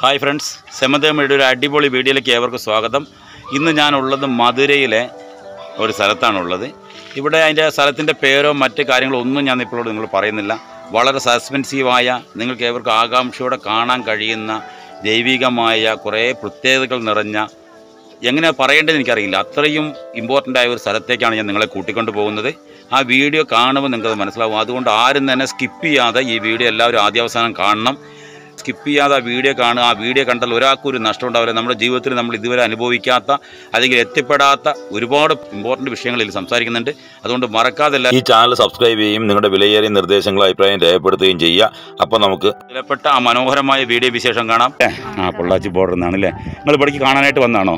Hi friends, സെമന്തമ്മയുടെ ഒരു അടിപൊളി വീഡിയോയിലേക്ക് ഏവർക്കും സ്വാഗതം. ഇന്ന് ഞാനുള്ളത് മധുരയിലെ ഒരു സ്ഥലത്താണുള്ളത്. ഇവിടെ അതിൻ്റെ സ്ഥലത്തിൻ്റെ പേരോ മറ്റ് കാര്യങ്ങളോ ഒന്നും ഞാൻ ഇപ്പോഴോട് നിങ്ങൾ പറയുന്നില്ല. വളരെ സസ്പെൻസീവായ, നിങ്ങൾക്ക് ഏവർക്കും ആകാംക്ഷയോടെ കാണാൻ കഴിയുന്ന ദൈവികമായ കുറേ പ്രത്യേകതകൾ നിറഞ്ഞ, എങ്ങനെ പറയേണ്ടതെന്ന് എനിക്കറിയില്ല, അത്രയും ഇമ്പോർട്ടൻ്റ് ആയ ഒരു സ്ഥലത്തേക്കാണ് ഞാൻ നിങ്ങളെ കൂട്ടിക്കൊണ്ട് പോകുന്നത്. ആ വീഡിയോ കാണുമ്പോൾ നിങ്ങൾക്കത് മനസ്സിലാവും. അതുകൊണ്ട് ആരും തന്നെ സ്കിപ്പ് ചെയ്യാതെ ഈ വീഡിയോ എല്ലാവരും ആദ്യാവസാനം കാണണം. സ്കിപ്പ് ചെയ്യാതെ ആ വീഡിയോ കാണുക. ആ വീഡിയോ കണ്ടാൽ ഒരാൾക്കൊരു നഷ്ടം ഉണ്ടാവില്ല. നമ്മുടെ ജീവിതത്തിൽ നമ്മൾ ഇതുവരെ അനുഭവിക്കാത്ത അല്ലെങ്കിൽ എത്തിപ്പെടാത്ത ഒരുപാട് ഇമ്പോർട്ടൻ്റ് വിഷയങ്ങളിൽ സംസാരിക്കുന്നുണ്ട്. അതുകൊണ്ട് മറക്കാതെ ഈ ചാനൽ സബ്സ്ക്രൈബ് ചെയ്യും, നിങ്ങളുടെ വിലയേറിയ നിർദ്ദേശങ്ങളും അഭിപ്രായം രേഖപ്പെടുത്തുകയും ചെയ്യുക. അപ്പോൾ നമുക്ക് വിലപ്പെട്ട ആ മനോഹരമായ വീഡിയോ വിശേഷം കാണാം. പൊള്ളാച്ചി ബോർഡർ നിന്നാണ് അല്ലേ? നിങ്ങൾ ഇവിടേക്ക് കാണാനായിട്ട് വന്നതാണോ?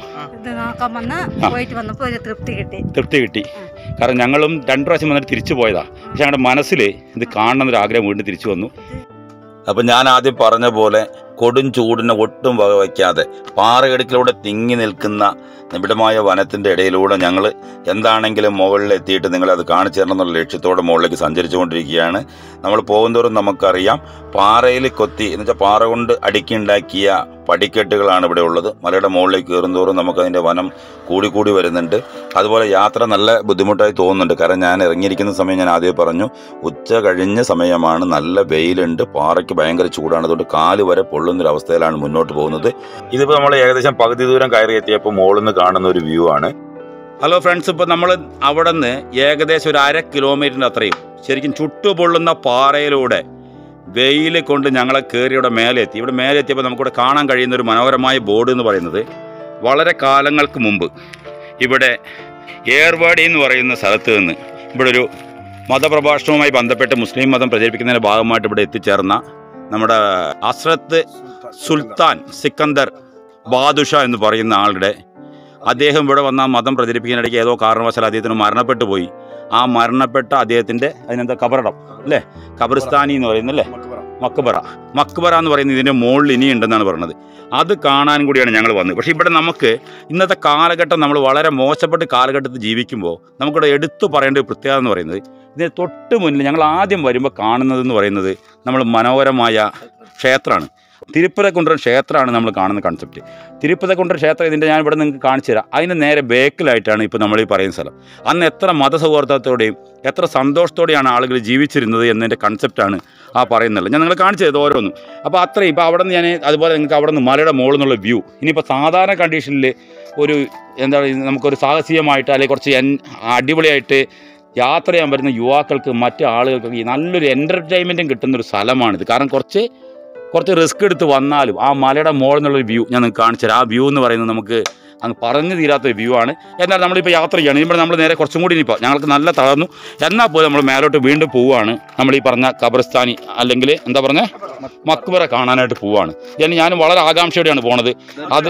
തൃപ്തി കിട്ടി. കാരണം ഞങ്ങളും 2 പ്രാവശ്യം വന്നിട്ട് തിരിച്ചു പോയതാണ്. പക്ഷെ ഞങ്ങളുടെ മനസ്സിൽ ഇത് കാണണമെന്നൊരു ആഗ്രഹം വീണ്ടും തിരിച്ചു വന്നു. അപ്പം ഞാൻ ആദ്യം പറഞ്ഞ പോലെ കൊടും ചൂടിനെ ഒട്ടും വക വയ്ക്കാതെ പാറയിടുക്കിലൂടെ തിങ്ങി നിൽക്കുന്ന നിബിഡമായ വനത്തിൻ്റെ ഇടയിലൂടെ ഞങ്ങൾ എന്താണെങ്കിലും മുകളിലെത്തിയിട്ട് നിങ്ങളത് കാണിച്ചു തരണം എന്നുള്ള ലക്ഷ്യത്തോടെ മുകളിലേക്ക് സഞ്ചരിച്ചു കൊണ്ടിരിക്കുകയാണ്. നമ്മൾ പോകുന്തോറും നമുക്കറിയാം, പാറയിൽ കൊത്തി എന്ന് വെച്ചാൽ പാറ കൊണ്ട് അടുക്കിയുണ്ടാക്കിയ പടിക്കെട്ടുകളാണ് ഇവിടെ ഉള്ളത്. മലയുടെ മുകളിലേക്ക് കയറുന്തോറും നമുക്കതിൻ്റെ വനം കൂടി വരുന്നുണ്ട്. അതുപോലെ യാത്ര നല്ല ബുദ്ധിമുട്ടായി തോന്നുന്നുണ്ട്. കാരണം ഞാൻ ഇറങ്ങിയിരിക്കുന്ന സമയം ഞാൻ ആദ്യമേ പറഞ്ഞു, ഉച്ച കഴിഞ്ഞ സമയമാണ്, നല്ല വെയിലുണ്ട്, പാറയ്ക്ക് ഭയങ്കര ചൂടാണ്. അതുകൊണ്ട് കാല് വരെ പൊള്ളുന്നൊരവസ്ഥയിലാണ് മുന്നോട്ട് പോകുന്നത്. ഇതിപ്പോൾ നമ്മൾ ഏകദേശം പകുതി ദൂരം കയറി എത്തിയപ്പോൾ മുകളിൽ നിന്ന് കാണുന്ന ഒരു വ്യൂ ആണ്. ഹലോ ഫ്രണ്ട്സ്, ഇപ്പോൾ നമ്മൾ അവിടെ നിന്ന് ഏകദേശം ഒരു 1/2 കിലോമീറ്ററിൻ്റെ അത്രയും ശരിക്കും ചുട്ടുപൊള്ളുന്ന പാറയിലൂടെ വെയിൽ കൊണ്ട് ഞങ്ങളെ കയറി ഇവിടെ മേലെ എത്തി. ഇവിടെ മേലെ എത്തിയപ്പോൾ നമുക്കിവിടെ കാണാൻ കഴിയുന്ന ഒരു മനോഹരമായ ബോർഡ് എന്ന് പറയുന്നത്, വളരെ കാലങ്ങൾക്ക് മുമ്പ് ഇവിടെ ഏർവാടി എന്ന് പറയുന്ന സ്ഥലത്ത് നിന്ന് ഇവിടെ ഒരു മതപ്രഭാഷണവുമായി ബന്ധപ്പെട്ട് മുസ്ലിം മതം പ്രചരിപ്പിക്കുന്നതിൻ്റെ ഭാഗമായിട്ട് ഇവിടെ എത്തിച്ചേർന്ന നമ്മുടെ ഹസ്രത്ത് സുൽത്താൻ സിക്കന്ദർ ബാദുഷാ എന്ന് പറയുന്ന ആളുടെ, അദ്ദേഹം ഇവിടെ വന്ന മതം പ്രചരിപ്പിക്കാനിടയ്ക്ക് ഏതോ കാരണവശാൽ അദ്ദേഹത്തിന് മരണപ്പെട്ടു പോയി. ആ മരണപ്പെട്ട അദ്ദേഹത്തിൻ്റെ അതിനെന്താ കബറടം അല്ലേ, ഖബർസ്ഥാനി എന്ന് പറയുന്നല്ലേ, മക്ബറ എന്ന് പറയുന്നത് ഇതിൻ്റെ മുകളിൽ ഇനിയുണ്ടെന്നാണ് പറയുന്നത്. അത് കാണാനും കൂടിയാണ് ഞങ്ങൾ വന്നത്. പക്ഷേ ഇവിടെ നമുക്ക് ഇന്നത്തെ കാലഘട്ടം, നമ്മൾ വളരെ മോശപ്പെട്ട കാലഘട്ടത്തിൽ ജീവിക്കുമ്പോൾ നമുക്കിവിടെ എടുത്തു പറയേണ്ട ഒരു പ്രത്യേകത എന്ന് പറയുന്നത്, ഇതിന് തൊട്ട് മുന്നിൽ ഞങ്ങൾ ആദ്യം വരുമ്പോൾ കാണുന്നതെന്ന് പറയുന്നത് നമ്മൾ മനോഹരമായ ക്ഷേത്രമാണ്. തിരുപ്പതക്കുണ്ടൻ ക്ഷേത്രമാണ് നമ്മൾ കാണുന്ന കൺസെപ്റ്റ്. തിരുപ്പതക്കുണ്ടൻ ക്ഷേത്രം ഇതിൻ്റെ ഞാൻ ഇവിടെ നിങ്ങൾക്ക് കാണിച്ചു തരാം. അതിന് നേരെ ബേക്കിലായിട്ടാണ് ഇപ്പോൾ നമ്മൾ ഈ പറയുന്ന സ്ഥലം. അന്ന് എത്ര മതസൗഹാർദ്ദത്തോടെയും എത്ര സന്തോഷത്തോടെയാണ് ആളുകൾ ജീവിച്ചിരുന്നത് എന്നതിൻ്റെ കൺസെപ്റ്റാണ് ആ പറയുന്നത്. ഞാൻ നിങ്ങൾ കാണിച്ചു തരുന്നത് ഓരോന്നും. അപ്പോൾ അത്രയും ഇപ്പോൾ അവിടെ നിന്ന് ഞാൻ അതുപോലെ നിങ്ങൾക്ക് അവിടെ നിന്ന് മലയുടെ മുകളിൽ നിന്നുള്ള വ്യൂ. ഇനിയിപ്പോൾ സാധാരണ കണ്ടീഷനിൽ ഒരു എന്താണ് നമുക്കൊരു സാഹസികമായിട്ട് അല്ലെങ്കിൽ കുറച്ച് അടിപൊളിയായിട്ട് യാത്ര ചെയ്യാൻ പറ്റുന്ന യുവാക്കൾക്ക്, മറ്റ് ആളുകൾക്കൊക്കെ നല്ലൊരു എൻ്റർടൈൻമെൻറ്റും കിട്ടുന്നൊരു സ്ഥലമാണിത്. കാരണം കുറച്ച് റിസ്ക് എടുത്ത് വന്നാലും ആ മലയുടെ മുകളിൽ നിന്നുള്ളൊരു വ്യൂ ഞാൻ നിങ്ങൾക്ക് കാണിച്ചു തരാം. ആ വ്യൂ എന്ന് പറയുന്നത് നമുക്ക് അങ്ങ് പറഞ്ഞു തീരാത്തൊരു വ്യൂ ആണ്. എന്നാൽ നമ്മളിപ്പോൾ യാത്ര ചെയ്യണം. ഇവിടെ നമ്മൾ നേരെ കുറച്ചും കൂടി ഇനിയിപ്പോൾ ഞങ്ങൾക്ക് നല്ല തളർന്നു, എന്നാൽ പോലും നമ്മൾ മേലോട്ട് വീണ്ടും പോവുകയാണ്. നമ്മൾ ഈ പറഞ്ഞ ഖബർസ്ഥാനി അല്ലെങ്കിൽ എന്താ പറഞ്ഞ മക്ബറ കാണാനായിട്ട് പോവുകയാണ്. ഞാനും വളരെ ആകാംക്ഷയോടെയാണ് പോണത്. അത്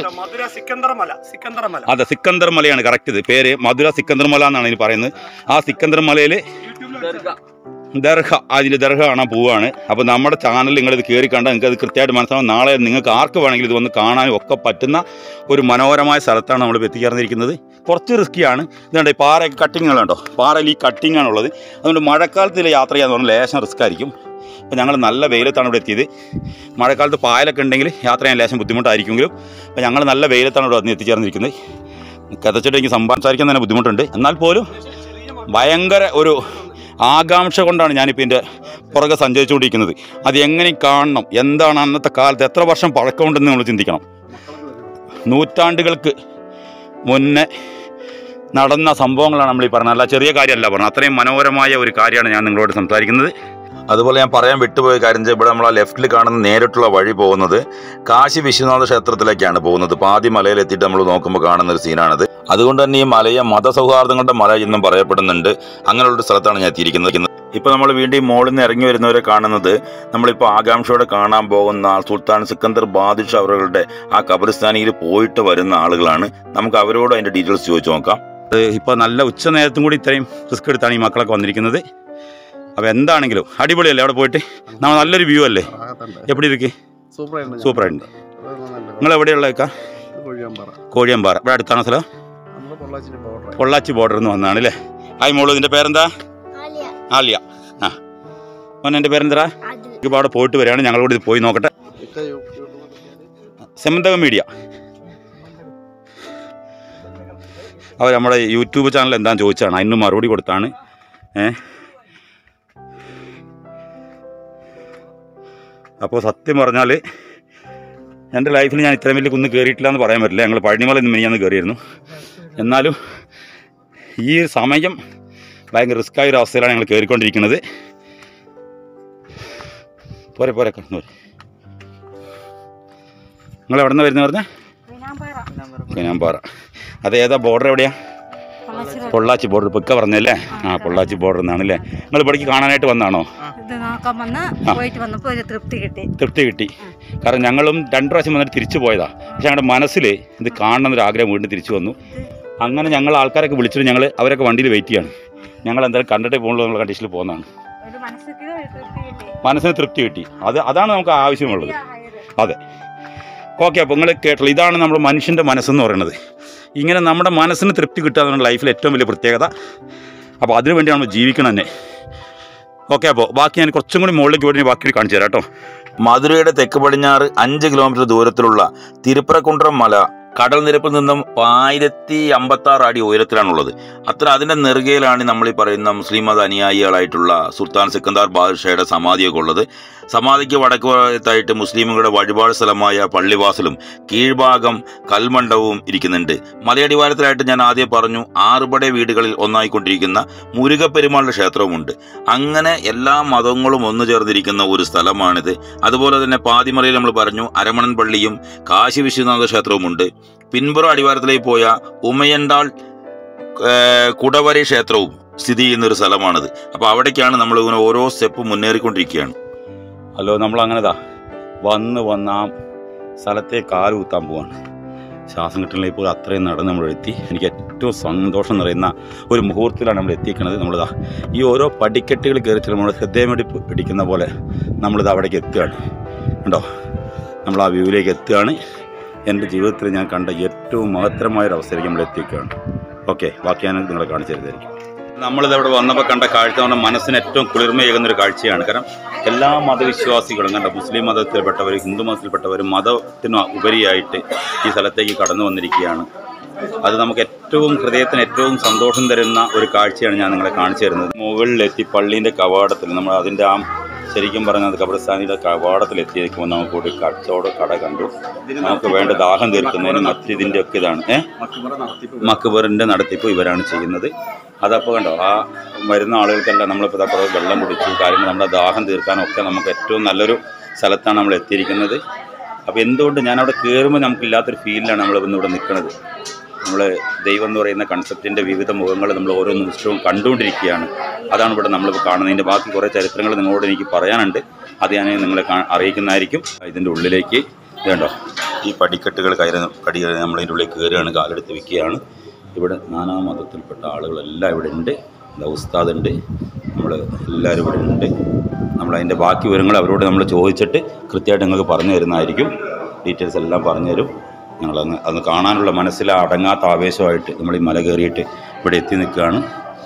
അതെ, സിക്കന്ദർ മലയാണ് കറക്റ്റ്. ഇത് പേര് മധുര സിക്കന്ദർ മല എന്നാണ് ഇനി പറയുന്നത്. ആ സിക്കന്ദർ മലയിൽ ദർഗ, അതിൻ്റെ ദർഗ കാണാൻ പോവുകയാണ്. അപ്പോൾ നമ്മുടെ ചാനലിൽ നിങ്ങളിത് കയറി കണ്ടാൽ നിങ്ങൾക്ക് അത് കൃത്യമായിട്ട് മനസ്സിലാവും. നാളെ നിങ്ങൾക്ക് ആർക്ക് വേണമെങ്കിലും ഇത് വന്ന് കാണാനും ഒക്കെ പറ്റുന്ന ഒരു മനോഹരമായ സ്ഥലത്താണ് നമ്മൾ എത്തിച്ചേർന്നിരിക്കുന്നത്. കുറച്ച് റിസ്ക്കിയാണ്. ഇതുണ്ട് ഈ പാറയൊക്കെ കട്ടിങ്ങുകളുണ്ടോ, പാറയിൽ ഈ കട്ടിങ്ങാണുള്ളത്. അതുകൊണ്ട് മഴക്കാലത്തിൽ യാത്ര ചെയ്യാന്ന് പറഞ്ഞാൽ ലേശം റിസ്ക് ആയിരിക്കും. അപ്പോൾ ഞങ്ങൾ നല്ല വെയിലത്താണ് ഇവിടെ എത്തിയത്. മഴക്കാലത്ത് പായലൊക്കെ ഉണ്ടെങ്കിൽ യാത്ര ചെയ്യാൻ ലേശം ബുദ്ധിമുട്ടായിരിക്കുമെങ്കിലും അപ്പോൾ ഞങ്ങൾ നല്ല വെയിലത്താണ് ഇവിടെ വന്ന് എത്തിച്ചേർന്നിരിക്കുന്നത്. കഥച്ചിട്ട് എനിക്ക് സംസാരിക്കാൻ തന്നെ ബുദ്ധിമുട്ടുണ്ട്. എന്നാൽ പോലും ഭയങ്കര ഒരു ആകാംക്ഷ കൊണ്ടാണ് ഞാനിപ്പോൾ ഇതിൻ്റെ പുറകെ സഞ്ചരിച്ചുകൊണ്ടിരിക്കുന്നത്. അത് എങ്ങനെ കാണണം, എന്താണ് അന്നത്തെ കാലത്ത്, എത്ര വർഷം പഴക്കമുണ്ടെന്ന് നമ്മൾ ചിന്തിക്കണം. നൂറ്റാണ്ടുകൾക്ക് മുന്നേ നടന്ന സംഭവങ്ങളാണ് നമ്മൾ ഈ പറഞ്ഞത്. അല്ല ചെറിയ കാര്യമല്ല പറഞ്ഞത്. അത്രയും മനോഹരമായ ഒരു കാര്യമാണ് ഞാൻ നിങ്ങളോട് സംസാരിക്കുന്നത്. അതുപോലെ ഞാൻ പറയാൻ വിട്ടുപോയ കാര്യം, ഇവിടെ നമ്മൾ ആ ലെഫ്റ്റിൽ കാണുന്ന നേരിട്ടുള്ള വഴി പോകുന്നത് കാശി വിശ്വനാഥ ക്ഷേത്രത്തിലേക്കാണ് പോകുന്നത്. പാതി മലയിലെത്തിയിട്ട് നമ്മൾ നോക്കുമ്പോൾ കാണുന്ന ഒരു സീനാണത്. അതുകൊണ്ട് തന്നെ ഈ മലയെ മതസൗഹാർദ്ദങ്ങളുടെ മല എന്നും പറയപ്പെടുന്നുണ്ട്. അങ്ങനെയുള്ളൊരു സ്ഥലത്താണ് ഞാൻ എത്തിയിരിക്കുന്നത്. ഇപ്പോൾ നമ്മൾ വീണ്ടും മുകളിൽ നിന്ന് ഇറങ്ങി വരുന്നവരെ കാണുന്നത് നമ്മളിപ്പോൾ ആകാംക്ഷയോടെ കാണാൻ പോകുന്ന സുൽത്താൻ സിക്കന്ദർ ബാദുഷാ അവരുടെ ആ ഖബർസ്ഥാനിയിൽ പോയിട്ട് വരുന്ന ആളുകളാണ്. നമുക്ക് അവരോട് അതിൻ്റെ ഡീറ്റെയിൽസ് ചോദിച്ചു നോക്കാം. ഇപ്പോൾ നല്ല ഉച്ച നേരത്തും കൂടി ഇത്രയും റിസ്ക് എടുത്താണ് ഈ മക്കളൊക്കെ വന്നിരിക്കുന്നത്. അപ്പോൾ എന്താണെങ്കിലും അടിപൊളിയല്ലേ അവിടെ പോയിട്ട്? നമ്മൾ നല്ലൊരു വ്യൂ അല്ലേ? എപ്പിടി ഇരിക്കേ? സൂപ്പറായിട്ടുണ്ട്. നിങ്ങൾ എവിടെയുള്ളേക്കാ? കോഴിയമ്പാറ. ഇവിടെ അടുത്താണ് സ്ഥലം? പൊള്ളാച്ചി ബോർഡറിൽ നിന്ന് വന്നതാണ് അല്ലേ? ഹായ് മോളു, ഇതിൻ്റെ പേരെന്താ? ആലിയ. ആ മോനെ, എൻ്റെ പേരെന്താ? ഇപ്പോൾ അവിടെ പോയിട്ട് വരികയാണ്. ഞങ്ങളോട് ഇത് പോയി നോക്കട്ടെ. സെമന്തകം മീഡിയ അവർ നമ്മുടെ യൂട്യൂബ് ചാനൽ എന്താണെന്ന് ചോദിച്ചാണ്, അതിന് മറുപടി കൊടുത്താണ്. അപ്പോൾ സത്യം പറഞ്ഞാൽ എൻ്റെ ലൈഫിൽ ഞാൻ ഇത്രയും വലിയ കുന്ന് കയറിയിട്ടില്ല എന്ന് പറയാൻ പറ്റില്ല. ഞങ്ങൾ പഴനിമല ഇന്ന് മിനിഞ്ഞാന്ന് കയറിയിരുന്നു. എന്നാലും ഈ സമയം ഭയങ്കര റിസ്ക്കായ ഒരു അവസ്ഥയിലാണ് ഞങ്ങൾ കയറിക്കൊണ്ടിരിക്കുന്നത്. പോരെ പോരെ കടന്നു പോരെ. നിങ്ങൾ എവിടെ നിന്ന് വരുന്നത് പറഞ്ഞാൽ? കനാമ്പാറ. അത് ഏതാ ബോർഡർ എവിടെയാണ്? പൊള്ളാച്ചി ബോർഡർ. ഇപ്പൊക്കെ പറഞ്ഞല്ലേ? പൊള്ളാച്ചി ബോർഡർ എന്നാണല്ലേ. നിങ്ങൾ ഇവിടേക്ക് കാണാനായിട്ട് വന്നാണോ? തൃപ്തി കിട്ടി. കാരണം ഞങ്ങളും 2 പ്രാവശ്യം വന്നിട്ട് തിരിച്ചു പോയതാ. പക്ഷെ ഞങ്ങളുടെ മനസ്സിൽ ഇത് കാണണമെന്നൊരു ആഗ്രഹം വീണ്ടും തിരിച്ചു വന്നു. അങ്ങനെ ഞങ്ങൾ ആൾക്കാരൊക്കെ വിളിച്ചിട്ട് ഞങ്ങൾ അവരൊക്കെ വണ്ടിയിൽ വെയിറ്റ് ചെയ്യാണ്. ഞങ്ങൾ എന്തായാലും കണ്ടിട്ടേ പോകുള്ളൂ എന്നുള്ള കണ്ടീഷനിൽ പോകുന്നതാണ്. മനസ്സിന് തൃപ്തി കിട്ടി. അതാണ് നമുക്ക് ആവശ്യമുള്ളത്. അതെ, ഓക്കെ. അപ്പോൾ നിങ്ങൾ കേട്ടല്ലോ, ഇതാണ് നമ്മുടെ മനുഷ്യൻ്റെ മനസ്സെന്ന് പറയുന്നത്. ഇങ്ങനെ നമ്മുടെ മനസ്സിന് തൃപ്തി കിട്ടുക എന്നുള്ള ലൈഫിൽ ഏറ്റവും വലിയ പ്രത്യേകത. അപ്പോൾ അതിനു വേണ്ടി നമ്മൾ ജീവിക്കണം തന്നെ. ഓക്കെ, അപ്പോൾ ബാക്കി ഞാൻ കുറച്ചും കൂടി മുകളിലേക്ക് പോയി ബാക്കി കാണിച്ചു തരാം കേട്ടോ. മധുരയുടെ തെക്ക് പടിഞ്ഞാറ് 5 കിലോമീറ്റർ ദൂരത്തിലുള്ള തിരുപ്പരക്കുണ്ട്രം മല കടൽ നിരപ്പിൽ നിന്നും 1056 അടി ഉയരത്തിലാണുള്ളത്. അതിൻ്റെ നെറുകയിലാണ് നമ്മൾ ഈ പറയുന്ന മുസ്ലിം മത അനുയായികളായിട്ടുള്ള സുൽത്താൻ സിക്കന്ദർ ബാദ്ഷായുടെ സമാധിയൊക്കെ ഉള്ളത്. സമാധിക്ക് വടക്ക് ഭാഗത്തായിട്ട് മുസ്ലിമുകളുടെ വഴിപാട് സ്ഥലമായ പള്ളിവാസലും കീഴ്ഭാഗം കൽമണ്ഡപവും ഇരിക്കുന്നുണ്ട്. മലയടിവാരത്തിലായിട്ട് ഞാൻ ആദ്യം പറഞ്ഞു 6 പട വീടുകളിൽ ഒന്നായിക്കൊണ്ടിരിക്കുന്ന മുരുകപ്പെരുമാളുടെ ക്ഷേത്രവുമുണ്ട്. അങ്ങനെ എല്ലാ മതങ്ങളും ഒന്നു ചേർന്നിരിക്കുന്ന ഒരു സ്ഥലമാണിത്. അതുപോലെ തന്നെ പാതിമലയിൽ നമ്മൾ പറഞ്ഞു അരമണൻ പള്ളിയും കാശി വിശ്വനാഥ ക്ഷേത്രവുമുണ്ട്. പിൻപുറം അടിവാരത്തിലേക്ക് പോയ ഉമയണ്ടാൾ കുടവരി ക്ഷേത്രവും സ്ഥിതി ചെയ്യുന്നൊരു സ്ഥലമാണിത്. അപ്പോൾ അവിടേക്കാണ് നമ്മൾ ഇങ്ങനെ ഓരോ സ്റ്റെപ്പ് മുന്നേറിക്കൊണ്ടിരിക്കുകയാണ്. ഹലോ, നമ്മളങ്ങനെതാ വന്ന് ആ സ്ഥലത്തെ കാലുകുത്താൻ പോവാണ്. ശ്വാസം കിട്ടുന്നില്ല. ഇപ്പോൾ അത്രയും നടന്ന് നമ്മൾ എത്തി. എനിക്ക് ഏറ്റവും സന്തോഷം നിറയുന്ന ഒരു മുഹൂർത്തത്തിലാണ് നമ്മൾ എത്തിക്കുന്നത്. നമ്മളിതാ ഈ ഓരോ പടിക്കെട്ടുകൾ കയറിയിട്ട് നമ്മൾ ഹൃദയമിടിപ്പ് പിടിക്കുന്ന പോലെ നമ്മളിത് അവിടേക്ക് എത്തുകയാണ്. കണ്ടോ, നമ്മൾ ആ വ്യൂവിലേക്ക് എത്തുകയാണ്. എൻ്റെ ജീവിതത്തിൽ ഞാൻ കണ്ട ഏറ്റവും മഹത്തരമായൊരവസ്ഥയിലേക്ക് നമ്മൾ എത്തിക്കുകയാണ്. ഓക്കെ, ബാക്കി ഞാൻ നിങ്ങളെ കാണിച്ചു തരുന്നതായിരിക്കും. നമ്മളിതവിടെ വന്നപ്പോൾ കണ്ട കാഴ്ച നമ്മുടെ മനസ്സിന് ഏറ്റവും കുളിർമയേകുന്നൊരു കാഴ്ചയാണ്. കാരണം എല്ലാ മതവിശ്വാസികളും കണ്ട മുസ്ലിം മതത്തിൽപ്പെട്ടവർ, ഹിന്ദു മതത്തിൽപ്പെട്ടവരും മതത്തിന് ഉപരിയായിട്ട് ഈ സ്ഥലത്തേക്ക് കടന്നു വന്നിരിക്കുകയാണ്. അത് നമുക്ക് ഏറ്റവും ഹൃദയത്തിന് ഏറ്റവും സന്തോഷം തരുന്ന ഒരു കാഴ്ചയാണ് ഞാൻ നിങ്ങളെ കാണിച്ചു തരുന്നത്. മുകളിലെത്തി പള്ളീൻ്റെ കവാടത്തിൽ നമ്മൾ അതിൻ്റെ ശരിക്കും പറഞ്ഞാൽ ഖബർസ്ഥാനിയുടെ കവാടത്തിലെത്തിയിരിക്കുമ്പോൾ നമുക്ക് ഒരു കച്ചവട കട കണ്ടു. നമുക്ക് വേണ്ട ദാഹം തീർക്കുന്നതിന് മറ്റിതിൻ്റെ ഒക്കെ ഇതാണ് മക്ബറിൻ്റെ നടത്തിപ്പ് ഇവരാണ് ചെയ്യുന്നത്. അതപ്പോൾ കണ്ടോ, ആ വരുന്ന ആളുകൾക്കെല്ലാം നമ്മളിപ്പോൾ കുറേ വെള്ളം കുടിച്ചു കാര്യങ്ങൾ നമ്മുടെ ദാഹം തീർക്കാനൊക്കെ നമുക്ക് ഏറ്റവും നല്ലൊരു സ്ഥലത്താണ് നമ്മൾ എത്തിയിരിക്കുന്നത്. അപ്പോൾ എന്തുകൊണ്ട് ഞാനവിടെ കയറുമ്പോൾ നമുക്കില്ലാത്തൊരു ഫീലിലാണ് നമ്മളിവിടെ നിൽക്കുന്നത്. നമ്മൾ ദൈവം എന്ന് പറയുന്ന കൺസെപ്റ്റിൻ്റെ വിവിധ മുഖങ്ങൾ നമ്മൾ ഓരോ നിമിഷവും കണ്ടുകൊണ്ടിരിക്കുകയാണ്. അതാണ് ഇവിടെ നമ്മളിപ്പോൾ കാണുന്നത്. ഇതിൻ്റെ ബാക്കി കുറേ ചരിത്രങ്ങൾ നിങ്ങളോട് എനിക്ക് പറയാനുണ്ട്. അത് ഞാൻ നിങ്ങളെ അറിയിക്കുന്നതായിരിക്കും. ഇതിൻ്റെ ഉള്ളിലേക്ക് ഇതുണ്ടോ, ഈ പടിക്കെട്ടുകൾ കയറി നമ്മളിതിൻ്റെ ഉള്ളിൽ കയറുകയാണ്, കാലെടുത്ത് വയ്ക്കുകയാണ്. ഇവിടെ നാനാ മതത്തിൽപ്പെട്ട ആളുകളെല്ലാം ഇവിടെ ഉണ്ട്. ഉസ്താദുണ്ട്, നമ്മൾ എല്ലാവരും ഇവിടെ ഉണ്ട്. നമ്മളതിൻ്റെ ബാക്കി വിവരങ്ങൾ അവരോട് നമ്മൾ ചോദിച്ചിട്ട് കൃത്യമായിട്ട് നിങ്ങൾക്ക് പറഞ്ഞു തരുന്നതായിരിക്കും. ഡീറ്റെയിൽസ് എല്ലാം പറഞ്ഞു തരും. ഞങ്ങളന്ന് അന്ന് കാണാനുള്ള മനസ്സിൽ അടങ്ങാത്ത ആവേശമായിട്ട് നമ്മൾ ഈ മല കയറിയിട്ട് ഇവിടെ എത്തി നിൽക്കുകയാണ്.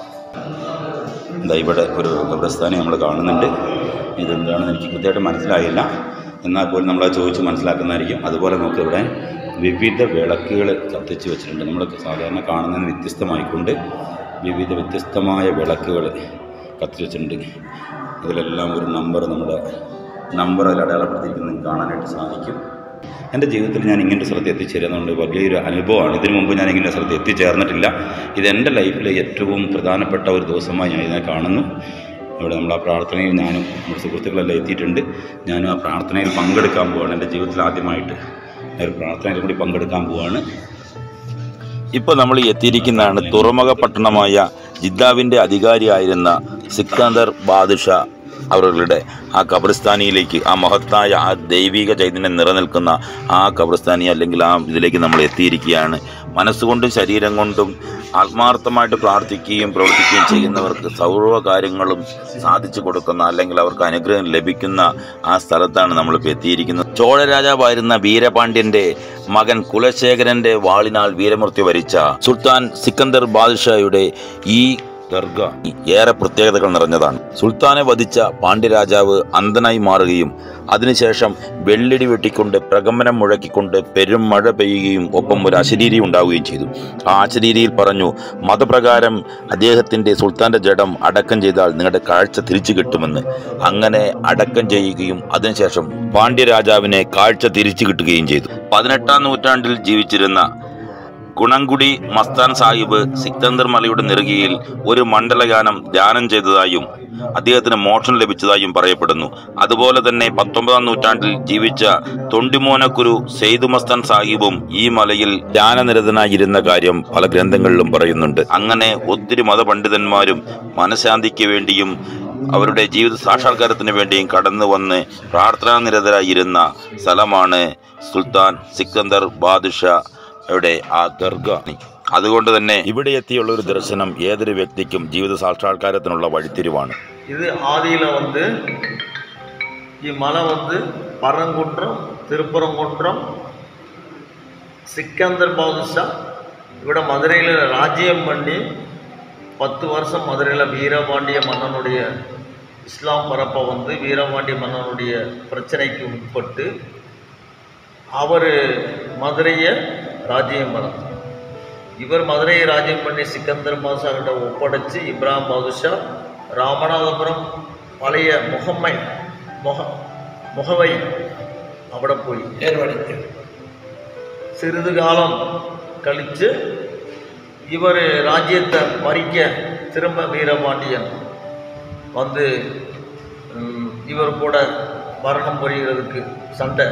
എന്താ ഇവിടെ ഒരു ഖബർസ്ഥാനി നമ്മൾ കാണുന്നുണ്ട്. ഇതെന്താണെന്ന് എനിക്ക് കൃത്യമായിട്ട് മനസ്സിലായില്ല. എന്നാൽ പോലും നമ്മളത് ചോദിച്ച് മനസ്സിലാക്കുന്നതായിരിക്കും. അതുപോലെ നമുക്കിവിടെ വിവിധ വിളക്കുകൾ കത്തിച്ച് വെച്ചിട്ടുണ്ട്. നമ്മൾ സാധാരണ കാണുന്നതിന് വ്യത്യസ്തമായിക്കൊണ്ട് വ്യത്യസ്തമായ വിളക്കുകൾ കത്തിച്ച് വെച്ചിട്ടുണ്ട്. ഇതിലെല്ലാം ഒരു നമ്പർ അതിൽ അടയാളപ്പെടുത്തിയിരിക്കുന്നത് കാണാനായിട്ട് സാധിക്കും. എൻ്റെ ജീവിതത്തിൽ ഞാൻ ഇങ്ങനൊരു സ്ഥലത്ത് എത്തിച്ചേരുന്നുണ്ട് വലിയൊരു അനുഭവമാണ്. ഇതിനു മുമ്പ് ഞാൻ ഇങ്ങനെ സ്ഥലത്ത് എത്തിച്ചേർന്നിട്ടില്ല. ഇതെൻ്റെ ലൈഫിലെ ഏറ്റവും പ്രധാനപ്പെട്ട ഒരു ദിവസമായി ഞാൻ ഇതിനെ കാണുന്നു. ഇവിടെ നമ്മൾ ആ പ്രാർത്ഥനയിൽ ഞാനും നമ്മുടെ സുഹൃത്തുക്കളെല്ലാം എത്തിയിട്ടുണ്ട്. ഞാനും ആ പ്രാർത്ഥനയിൽ പങ്കെടുക്കാൻ പോവുകയാണ്. എൻ്റെ ജീവിതത്തിൽ ആദ്യമായിട്ട് ഒരു പ്രാർത്ഥനയിൽ കൂടി പങ്കെടുക്കാൻ പോവുകയാണ്. ഇപ്പോൾ നമ്മൾ എത്തിയിരിക്കുന്നതാണ് തുറമുഖ പട്ടണമായ ജിദ്ദാവിൻ്റെ അധികാരിയായിരുന്ന സിക്കന്ദർ ബാദ്ഷാ അവരുടെ ആ ഖബർസ്ഥാനിയിലേക്ക്, ആ മഹത്തായ ആ ദൈവിക ചൈതന്യം നിലനിൽക്കുന്ന ആ ഖബർസ്ഥാനി അല്ലെങ്കിൽ ആ ഇതിലേക്ക് നമ്മൾ എത്തിയിരിക്കുകയാണ്. മനസ്സുകൊണ്ടും ശരീരം കൊണ്ടും ആത്മാർത്ഥമായിട്ട് പ്രാർത്ഥിക്കുകയും പ്രവർത്തിക്കുകയും ചെയ്യുന്നവർക്ക് സർവ്വ കാര്യങ്ങളും സാധിച്ചു കൊടുക്കുന്ന അല്ലെങ്കിൽ അവർക്ക് അനുഗ്രഹം ലഭിക്കുന്ന ആ സ്ഥലത്താണ് നമ്മളിപ്പോൾ എത്തിയിരിക്കുന്നത്. ചോഴ രാജാവായിരുന്ന വീരപാണ്ഡ്യൻ്റെ മകൻ കുലശേഖരൻ്റെ വാളിനാൽ വീരമൃത്യു വരിച്ച സുൽത്താൻ സിക്കന്ദർ ബാദ്ഷായുടെ ഈ ദർഗ ഏറെ പ്രത്യേകതകൾ നിറഞ്ഞതാണ്. സുൽത്താനെ വധിച്ച പാണ്ഡ്യരാജാവ് അന്ധനായി മാറുകയും അതിനുശേഷം വെള്ളിടി വെട്ടിക്കൊണ്ട് പ്രകമ്പനം മുഴക്കിക്കൊണ്ട് പെരും മഴ പെയ്യുകയും ഒപ്പം ഒരു അശരീരി ഉണ്ടാവുകയും ചെയ്തു. ആ അശരീരിയിൽ പറഞ്ഞു, മതപ്രകാരം അദ്ദേഹത്തിൻ്റെ സുൽത്താൻ്റെ ജഡം അടക്കം ചെയ്താൽ നിങ്ങളുടെ കാഴ്ച തിരിച്ചു കിട്ടുമെന്ന്. അങ്ങനെ അടക്കം ചെയ്യുകയും അതിനുശേഷം പാണ്ഡ്യരാജാവിനെ കാഴ്ച തിരിച്ചു കിട്ടുകയും ചെയ്തു. 18-ാം നൂറ്റാണ്ടിൽ ജീവിച്ചിരുന്ന ഗുണംകുടി മസ്താൻ സാഹിബ് സിക്കന്ദർ മലയുടെ നെറുകയിൽ ഒരു മണ്ഡലഗാനം ധ്യാനം ചെയ്തതായും അദ്ദേഹത്തിന് മോക്ഷം ലഭിച്ചതായും പറയപ്പെടുന്നു. അതുപോലെ തന്നെ 19-ാം നൂറ്റാണ്ടിൽ ജീവിച്ച തൊണ്ടിമോനക്കുരു സെയ്ദ് മസ്താൻ സാഹിബും ഈ മലയിൽ ധ്യാനനിരതനായിരുന്ന കാര്യം പല ഗ്രന്ഥങ്ങളിലും പറയുന്നുണ്ട്. അങ്ങനെ ഒത്തിരി മതപണ്ഡിതന്മാരും മനഃശാന്തിക്ക് വേണ്ടിയും അവരുടെ ജീവിത സാക്ഷാത്കാരത്തിന് വേണ്ടിയും കടന്നു വന്ന് പ്രാർത്ഥനാനിരതരായിരുന്ന സ്ഥലമാണ് സുൽത്താൻ സിക്കന്ദർ ബാദുഷാ യുടെ ആ ദർഗ. അതുകൊണ്ട് തന്നെ ഇവിടെ എത്തിയുള്ള ഒരു ദർശനം ഏതൊരു വ്യക്തിക്കും ജീവിത സാക്ഷാത്കാരത്തിനുള്ള വഴിത്തിരിവാണ്. ഇത് ആദിയില ഈ മല പരംകുன்றம் திருப்பரங்குன்றம் സിക്കന്ദർ ബാദുഷാ ഇവിടെ മധുരയിൽ രാജ്യം பண்ணி 10 வருஷம் மதுரையில் வீரபாண்டிய மன்னனுடைய இஸ்லாம் பரப்ப வீரபாண்டிய மன்னனுடைய பிரச்சனைக்கு உட்பட்டு அவர் மதுரையை ராஜ்யம் பண்ணார். இவர் மதுரையை ராஜ்யம் பண்ணி சிக்கந்தர் பாதுஷா கிட்ட ஒப்படைச்சு இப்ராஹிம் பாதுஷா ராமநாதபுரம் பழைய முகவை അവിടെ പോയി சிறிது காலம் கழித்து இவர் ராஜ்யத்தை பறிக்க திரும்ப வீரபாண்டியன் இவர் கூட மரணம் புரிகிறதுக்கு சண்டை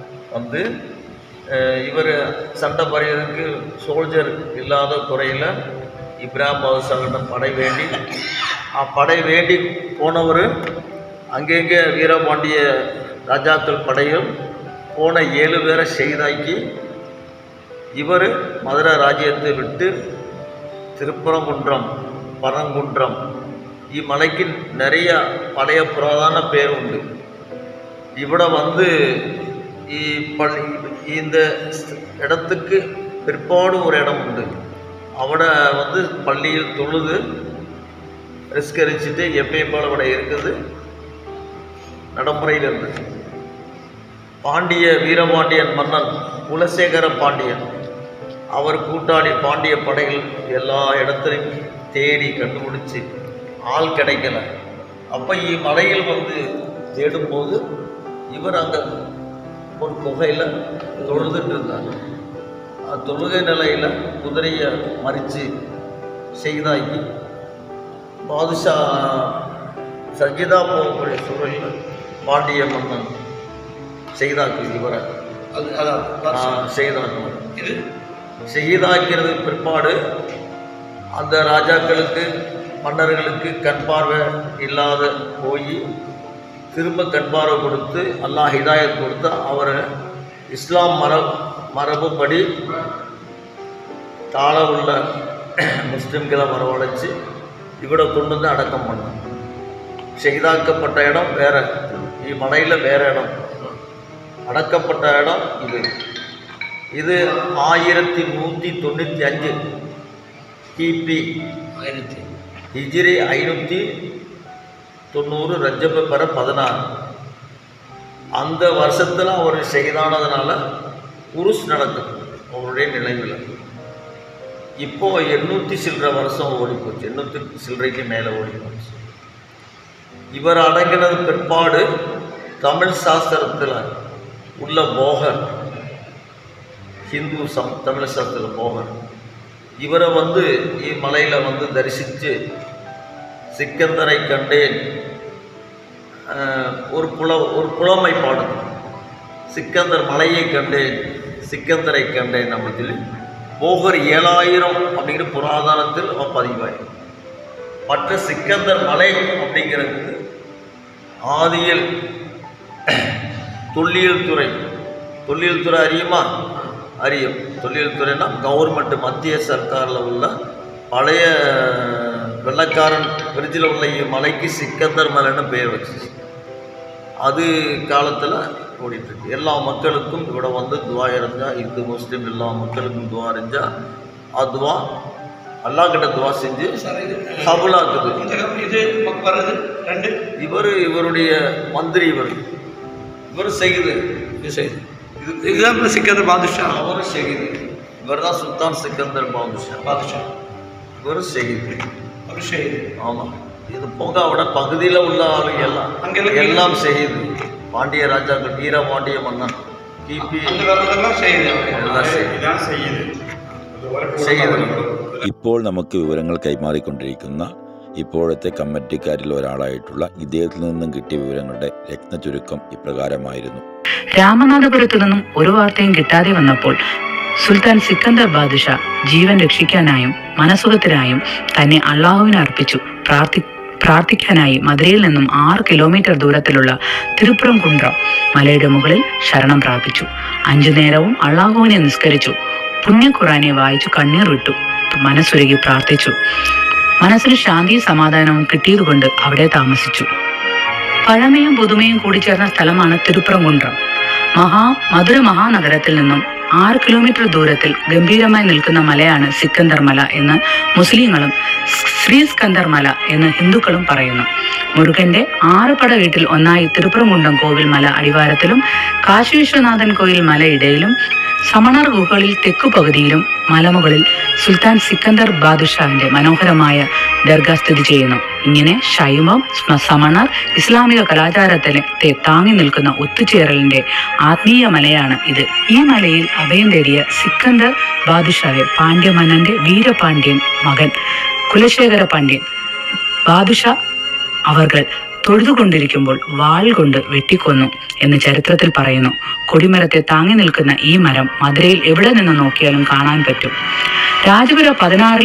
இவர் சண்டை புரியறதுக்கு சோல்ஜர் இல்லாத குறையில் இப்ராஹிம் பாதுஷா கிட்ட படை வேண்டி போனவர் அங்கங்கே வீரபாண்டிய ராஜாக்கள் படையில் போன 7 பேரை ஷஹீதாக்கி இவர் மதுரை ராஜ்யத்தை விட்டு திருப்பரங்குன்றம் பரங்குன்றம் மலைக்கு நிறைய பழைய புராதன பேர் உண்டு. இவட இந்த இடத்துக்கு பிற்பாடு ஒரு இடம் உண்டு. அவட பள்ளியில் தொழுது ரிஸ்கரிச்சுட்டு எப்பயும் போல அவட இருக்குது நடைமுறையில் இருந்தது. வீரபாண்டியன் மன்னன் குலசேகர பாண்டியன் அவர் கூட்டாளி பாண்டிய படைகள் எல்லா இடத்துலையும் தேடி கண்டுபிடிச்சி ஆள் கிடைக்கல. அப்போ மலையில் தேடும்போது இவர் அங்கே ஒரு குகையில் தொழுதுட்டு இருந்தார். தொழுகை நிலையில் குதிரையை மறித்து செய்தாக்கி பாதுஷா சஜிதா போகக்கூடிய சூழலில் பாண்டிய மன்னன் செய்தாக்கு இவரை செய்தாக்கிறது பிற்பாடு அந்த ராஜாக்களுக்கு மன்னர்களுக்கு கண் பார்வை இல்லாத போய் திரும்ப கண் பார்வை கொடுத்து அல்லாஹ் ஹிதாயத் கொடுத்து அவரை இஸ்லாம் மரபுப்படி தாழ உள்ள முஸ்லிம்களை வரவழைச்சி இவரை கொண்டு வந்து அடக்கம் பண்ணார். ஷஹீதாக்கப்பட்ட இடம் வேற, மலையில் வேற இடம், அடக்கப்பட்ட இடம் இது 1195 கிபி ஹிஜ்ரி 590 ரஜப் 16 அந்த வருஷத்தில் அவர் ஷஹீதானதுனால உருஸ் நடக்குது அவருடைய நினைவில். இப்போ 800 சில்லற வருஷம் ஓடி போச்சு, 800 சில்லறைக்கு மேலே ஓடி போச்சு. இவர் அடங்கினது பிற்பாடு தமிழ் சாஸ்திரத்தில் உள்ள போகர், ஹிந்து தமிழ் சாஸ்திரத்தில் போகர் இவரை மலையில் தரிசித்து சிக்கந்தரை கண்டேன் ஒரு புலமை பாடுது. சிக்கந்தர் மலையை கண்டேன், சிக்கந்தரை கண்டேன் அப்படின்னு சொல்லி போகர் 7000 அப்படிங்கிற புராதனத்தில் அவன் பதிவாயிடும். மற்ற சிக்கந்தர் மலை அப்படிங்கிறது ஆதியில் தொல்லியல் துறை அறியுமா? அறியும். தொல்லியல் துறைனா கவர்மெண்ட் மத்திய சர்க்காரில் உள்ள பழைய வெள்ளக்காரன் பிரிட்ஜில் உள்ள மலைக்கு சிக்கந்தர் மலைன்னு பெயர் வச்சு அது காலத்தில் ஓடிட்டுருக்கு. எல்லா மக்களுக்கும் இவட துவா இருந்தால், இந்து முஸ்லீம் எல்லா மக்களுக்கும் துவா இருந்தால் துவா அல்லா கிட்ட துவா செஞ்சு கபூலாக்குது. இவருடைய மந்திரி இவர் செய்யுது. இதுதான் சிக்கந்தர் பாதுஷா. அவரு செய்யுது. இவர் தான் சுல்தான் சிக்கந்தர் பாதுஷா. இவர் செய்யுது. ஆமாம். இது போகாவோட பகுதியில் உள்ள ஆளுங்க எல்லாம் செய்யுது. பாண்டிய ராஜாக்கள், வீர பாண்டிய மன்னன் கிபி எல்லாம் செய்யுது. ഇപ്പോൾ നമുക്ക് വിവരങ്ങൾ കൈമാറിക്കൊണ്ടിരിക്കുന്ന ഇപ്പോഴത്തെ കമ്മിറ്റിക്കാരിൽ ഒരാളായിട്ടുള്ള ഇദ്ദേഹത്തിൽ നിന്നും കിട്ടിയ വിവരങ്ങളുടെ രത്ന ചുരുക്കം ഇപ്രകാരമായിരുന്നു. രാമനാഥപുരത്തു നിന്നും ഒരു വാർത്തയും കിട്ടാതെ വന്നപ്പോൾ സുൽത്താൻ സിക്കന്ദർ ബാദുഷാ ജീവൻ രക്ഷിക്കാനായും മനസുഖത്തിനായും തന്നെ അള്ളാഹുവിന് അർപ്പിച്ചു. പ്രാർത്ഥിക്കാനായി മധുരയിൽ നിന്നും 6 കിലോമീറ്റർ ദൂരത്തിലുള്ള തിരുപ്പുറംകുണ്ട്രം മലയുടെ മുകളിൽ ശരണം പ്രാപിച്ചു. 5 നേരവും അള്ളാഹുവിനെ നിസ്കരിച്ചു. പുണ്യ ഖുറാനെ വായിച്ചു കണ്ണീർ വിട്ടു. മനസ്സുരുകി പ്രാർത്ഥിച്ചു. മനസ്സിന് ശാന്തിയും സമാധാനവും കിട്ടിയതുകൊണ്ട് അവിടെ താമസിച്ചു. പഴമയും പുതുമയും കൂടിച്ചേർന്ന സ്ഥലമാണ് തിരുപ്പുറംകുണ്ട്രം. മധുര മഹാനഗരത്തിൽ നിന്നും 6 കിലോമീറ്റർ ദൂരത്തിൽ ഗംഭീരമായി നിൽക്കുന്ന മലയാണ് സിക്കന്ദർ മല എന്ന് മുസ്ലിങ്ങളും ശ്രീ സ്കന്ദർ മല എന്ന് ഹിന്ദുക്കളും പറയുന്നു. മുരുകന്റെ 6 പട വീട്ടിൽ ഒന്നായി തിരുപ്പുറംകുണ്ട്രം കോവിൽ മല അടിവാരത്തിലും കാശി വിശ്വനാഥൻ കോയിൽ മല ഇടയിലും സമണർ ഗുഹകളിൽ തെക്കു പകുതിയിലും മലമുകളിൽ സുൽത്താൻ സിക്കന്ദർ ബാദുഷാവിന്റെ മനോഹരമായ ദർഗ സ്ഥിതി ചെയ്യുന്നു. ഇങ്ങനെ ശൈവം, സമണർ, ഇസ്ലാമിക കലാചാരത്തെ താങ്ങി നിൽക്കുന്ന ഒത്തുചേരലിന്റെ ആത്മീയ മലയാണ് ഇത്. ഈ മലയിൽ അഭയം തേടിയ സിക്കന്ദർ ബാദുഷാവെ പാണ്ഡ്യ മന്നന്റെ വീരപാണ്ഡ്യൻ മകൻ കുലശേഖര പാണ്ഡ്യൻ ബാദുഷാ അവർകൾ തൊഴുതുകൊണ്ടിരിക്കുമ്പോൾ വാൾ കൊണ്ട് വെട്ടിക്കൊന്നു എന്ന് ചരിത്രത്തിൽ പറയുന്നു. കൊടിമരത്തെ താങ്ങി നിൽക്കുന്ന ഈ മരം മധുരയിൽ എവിടെ നിന്ന് നോക്കിയാലും കാണാൻ പറ്റും. രാജപുര 16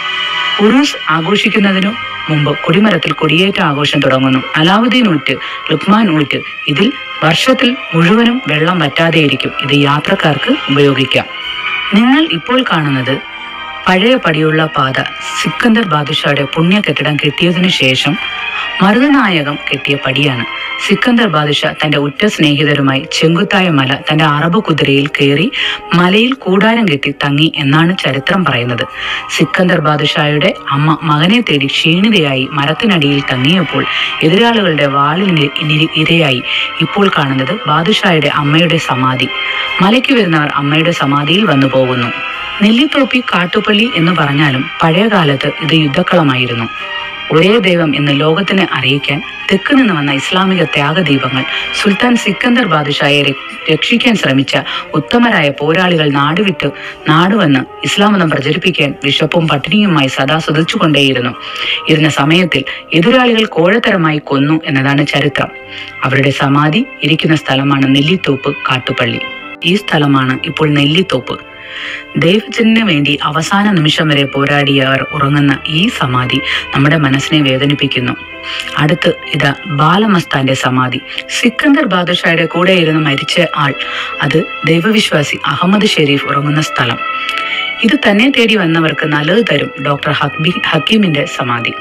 ഉറൂസ് ആഘോഷിക്കുന്നതിനു മുമ്പ് കൊടിമരത്തിൽ കൊടിയേറ്റ ആഘോഷം തുടങ്ങുന്നു. അലാവുദ്ദീൻ ഊറ്റ്, ലുക്മാൻ ഊറ്റ്, ഇതിൽ വർഷത്തിൽ മുഴുവനും വെള്ളം വറ്റാതെയിരിക്കും. ഇത് യാത്രക്കാർക്ക് ഉപയോഗിക്കാം. നിങ്ങൾ ഇപ്പോൾ കാണുന്നത് പഴയ പടിയുള്ള പാത സിക്കന്ദർ ബാദുഷായുടെ പുണ്യ കെട്ടിടം കെട്ടിയതിനു ശേഷം മരുതനായകം കെട്ടിയ പടിയാണ്. സിക്കന്ദർ ബാദുഷാ തന്റെ ഉറ്റ സ്നേഹിതരുമായി ചെങ്കുത്തായ മല തന്റെ അറബ് കുതിരയിൽ കയറി മലയിൽ കൂടാരം കെട്ടി തങ്ങി എന്നാണ് ചരിത്രം പറയുന്നത്. സിക്കന്ദർ ബാദുഷായുടെ അമ്മ മകനെ തേടി ക്ഷീണിതയായി മരത്തിനടിയിൽ തങ്ങിയപ്പോൾ എതിരാളികളുടെ വാളിന് ഇരയായി. ഇപ്പോൾ കാണുന്നത് ബാദുഷായുടെ അമ്മയുടെ സമാധി. മലയ്ക്ക് വരുന്നവർ അമ്മയുടെ സമാധിയിൽ വന്നു പോകുന്നു. നെല്ലിത്തോപ്പി, കാട്ടുപള്ളി എന്ന് പറഞ്ഞാലും പഴയ കാലത്ത് ഇത് യുദ്ധക്കളമായിരുന്നു. ഒരേ ദൈവം എന്ന് ലോകത്തിനെ അറിയിക്കാൻ തെക്ക് നിന്ന് വന്ന ഇസ്ലാമിക ത്യാഗദീപങ്ങൾ സുൽത്താൻ സിക്കന്ദർ ബാദുഷായെ രക്ഷിക്കാൻ ശ്രമിച്ച ഉത്തമരായ പോരാളികൾ നാടുവിട്ട് നാടുവന്ന് ഇസ്ലാം മതം പ്രചരിപ്പിക്കാൻ വിശപ്പും പട്ടിണിയുമായി സദാ സുധിച്ചുകൊണ്ടേയിരുന്നു. ഇരുന്ന സമയത്തിൽ എതിരാളികൾ കോഴത്തരമായി കൊന്നു എന്നതാണ് ചരിത്രം. അവരുടെ സമാധി ഇരിക്കുന്ന സ്ഥലമാണ് നെല്ലിത്തോപ്പ്, കാട്ടുപള്ളി. ഈ സ്ഥലമാണ് ഇപ്പോൾ നെല്ലിത്തോപ്പ്. ദൈവത്തിന് വേണ്ടി അവസാന നിമിഷം വരെ പോരാടിയവർ ഉറങ്ങുന്ന ഈ സമാധി നമ്മുടെ മനസ്സിനെ വേദനിപ്പിക്കുന്നു. അടുത്ത് ഇതാ ബാലമസ്താന്റെ സമാധി. സിക്കന്ദർ ബാദുഷായുടെ കൂടെ ഇരുന്ന് മരിച്ച ആൾ, അത് ദൈവവിശ്വാസി അഹമ്മദ് ഷെരീഫ് ഉറങ്ങുന്ന സ്ഥലം. ഇത് തന്നെ തേടി വന്നവർക്ക് നല്ലത് തരും ഡോക്ടർ ഹക്കീമിന്റെ സമാധി.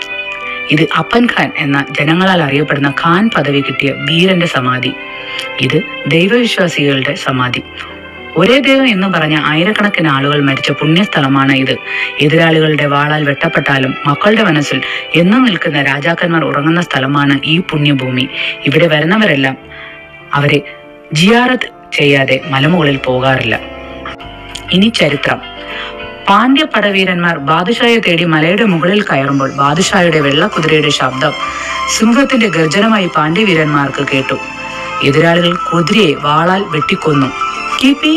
ഇത് അപ്പൻ ഖാൻ എന്ന ജനങ്ങളാൽ അറിയപ്പെടുന്ന ഖാൻ പദവി കിട്ടിയ വീരന്റെ സമാധി. ഇത് ദൈവവിശ്വാസികളുടെ സമാധി. ഒരേ ദൈവം എന്ന് പറഞ്ഞ ആയിരക്കണക്കിന് ആളുകൾ മരിച്ച പുണ്യസ്ഥലമാണ് ഇത്. എതിരാളികളുടെ വാളാൽ വെട്ടപ്പെട്ടാലും മക്കളുടെ മനസ്സിൽ എന്നും നിൽക്കുന്ന രാജാക്കന്മാർ ഉറങ്ങുന്ന സ്ഥലമാണ് ഈ പുണ്യഭൂമി. ഇവിടെ വരുന്നവരെല്ലാം അവരെ ജിയാറത്ത് ചെയ്യാതെ മലമുകളിൽ പോകാറില്ല. ഇനി ചരിത്രം. പാണ്ഡ്യ പടവീരന്മാർ ബാദുഷായെ തേടി മലയുടെ മുകളിൽ കയറുമ്പോൾ ബാദുഷായുടെ വെള്ളക്കുതിരയുടെ ശബ്ദം സിംഹത്തിന്റെ ഗർജനമായി പാണ്ഡ്യവീരന്മാർക്ക് കേട്ടു. എതിരാളികൾ കുതിരയെ വാളാൽ വെട്ടിക്കൊന്നു. കിപി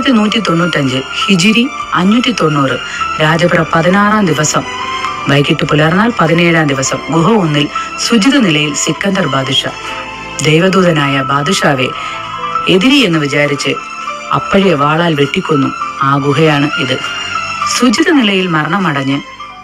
1195 ഹിജിരി 590 രാജപുര 16-ാം ദിവസം വൈകിട്ട് പുലർന്നാൽ 17-ാം ദിവസം ഗുഹ 1-ൽ സുജിത നിലയിൽ സിക്കന്ദർ ബാദുഷാ ദൈവദൂതനായ ബാദുഷാവെ എതിരി എന്ന് വിചാരിച്ച് അപ്പഴേ വാളാൽ വെട്ടിക്കൊന്നു. ആ ഗുഹയാണ് ഇത്. സുജിത നിലയിൽ മരണമടഞ്ഞ്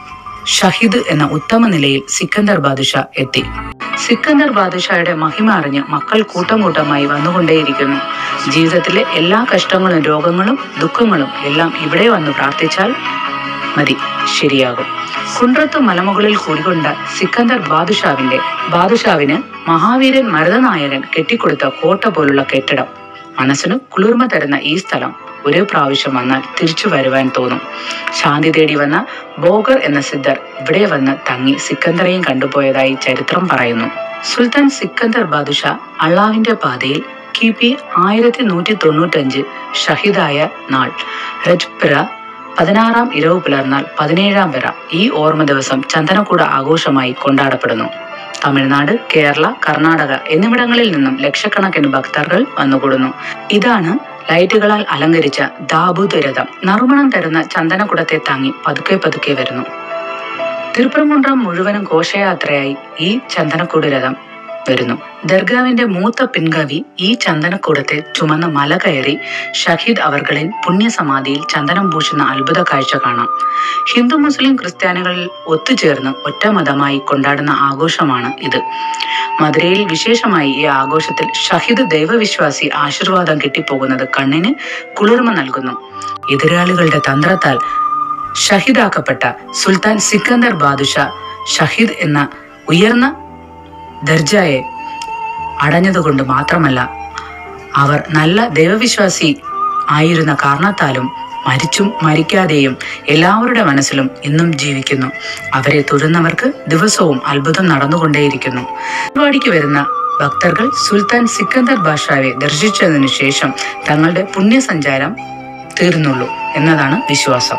ഷഹീദ് എന്ന ഉത്തമ നിലയിൽ സിക്കന്ദർ ബാദുഷാ എത്തി. സിക്കന്ദർ ബാദുഷായുടെ മഹിമ അറിഞ്ഞ് മക്കൾ കൂട്ടം കൂട്ടമായി വന്നുകൊണ്ടേയിരിക്കുന്നു. ജീവിതത്തിലെ എല്ലാ കഷ്ടങ്ങളും രോഗങ്ങളും ദുഃഖങ്ങളും എല്ലാം ഇവിടെ വന്ന് പ്രാർത്ഥിച്ചാൽ മതി, ശരിയാകും. കുണ്ട്രത്ത് മലമുകളിൽ കൂടിക്കൊണ്ട സിക്കന്ദർ ബാദുഷാവിന് മഹാവീരൻ മരുതനായകൻ കെട്ടിക്കൊടുത്ത കോട്ട പോലുള്ള കെട്ടിടം. മനസ്സിന് കുളിർമ തരുന്ന ഈ സ്ഥലം ഒരേ പ്രാവശ്യം വന്നാൽ തിരിച്ചു വരുവാൻ തോന്നും. ശാന്തി തേടി വന്ന ബോഗർ എന്ന സിദ്ധർ ഇവിടെ വന്ന് തങ്ങി സിക്കന്ദറേയും കണ്ടുപോയതായി ചരിത്രം പറയുന്നു. സുൽത്താൻ സിക്കന്ദർ ബാദുഷ അള്ളാവിന്റെ പാതയിൽ കിപി 1195 ഷഹീദായ നാൾ രജ്പിറ 16-ാം ഇരവ് പുലർന്നാൽ 17-ാം പിറ ഈ ഓർമ്മ ദിവസം ചന്ദനക്കൂട് ആഘോഷമായി കൊണ്ടാടപ്പെടുന്നു. തമിഴ്നാട്, കേരള, കർണാടക എന്നിവിടങ്ങളിൽ നിന്നും ലക്ഷക്കണക്കിന് ഭക്തர்கள் വന്നുകൂടുന്നു. ഇതാണ് ലൈറ്റുകളാൽ അലങ്കരിച്ച ദാബൂദ് രഥം. നറുമണം തരുന്ന ചന്ദനക്കുടത്തെ താങ്ങി പതുക്കെ പതുക്കെ വരുന്നു. തിരുപ്പരംകുണ്ട്രം മുഴുവനും ഘോഷയാത്രയായി ഈ ചന്ദനക്കൂട് രഥം വരുന്നു. ദർഗാവിന്റെ മൂത്ത പിൻഗാവി ഈ ചന്ദനക്കൂടത്തെ ചുമന്ന മല കയറി ഷഹീദ് അവർകളിൻ പുണ്യസമാധിയിൽ ചന്ദനം പൂശുന്ന അത്ഭുത കാഴ്ച കാണാം. ഹിന്ദു മുസ്ലിം ക്രിസ്ത്യാനികളിൽ ഒത്തുചേർന്ന് ഒറ്റ മതമായി കൊണ്ടാടുന്ന ആഘോഷമാണ് ഇത്. മധുരയിൽ വിശേഷമായി ഈ ആഘോഷത്തിൽ ഷഹീദ് ദൈവവിശ്വാസി ആശീർവാദം കിട്ടിപ്പോകുന്നത് കണ്ണിന് കുളിർമ നൽകുന്നു. എതിരാളികളുടെ തന്ത്രത്താൽ ഷഹീദാക്കപ്പെട്ട സുൽത്താൻ സിക്കന്ദർ ബാദുഷ ഷഹീദ് എന്ന ഉയർന്ന ദർജയെ അടഞ്ഞതുകൊണ്ട് മാത്രമല്ല, അവർ നല്ല ദൈവവിശ്വാസി ആയിരുന്ന കാരണത്താലും മരിച്ചും മരിക്കാതെയും എല്ലാവരുടെ മനസ്സിലും ഇന്നും ജീവിക്കുന്നു. അവരെ തൊഴുന്നവർക്ക് ദിവസവും അത്ഭുതം നടന്നുകൊണ്ടേയിരിക്കുന്നു. പരിപാടിക്ക് വരുന്ന ഭക്തர்கள் സുൽത്താൻ സിക്കന്ദർ ബാഷാവെ ദർശിച്ചതിനു ശേഷം തങ്ങളുടെ പുണ്യസഞ്ചാരം തീർന്നുള്ളൂ എന്നതാണ് വിശ്വാസം.